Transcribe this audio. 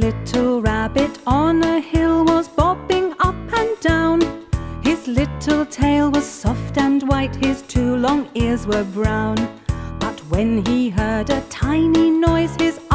little rabbit on a hill was bobbing up and down. His little tail was soft and white, his two long ears were brown. But when he heard a tiny noise, his